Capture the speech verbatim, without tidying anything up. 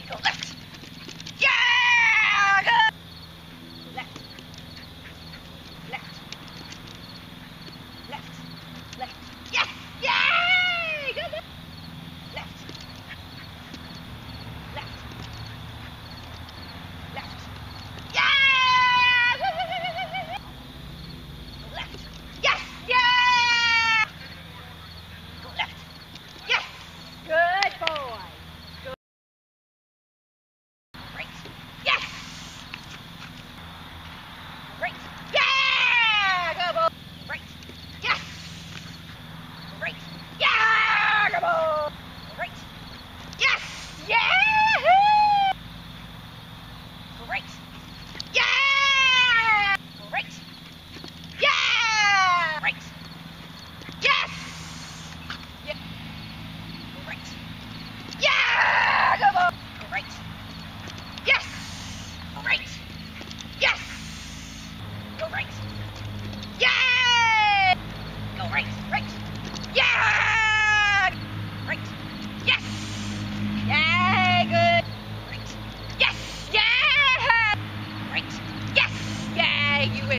Go left. Yeah! Good. Left. Left. Left. Left. Yes! Yay! Good. Left. Left. Left. Yeah! Go left. Yes! Yeah! Go left. Yes! Good boy. Good. Right. Yes! Right. Yeah! Good boy. Right. Yes! Right. Yeah! Good boy. Right. Yes! Yeah! Great. Yeah! Great. Yeah! Great. Yes! Yeah. Great. Yeah! Good boy. Great. Yes! Great. Yes! Go right. Yeah! Go right. Right. Yeah! Right. Yes! Yay! Good. Right. Yes! Yeah! Right. Yes! Yay! You win.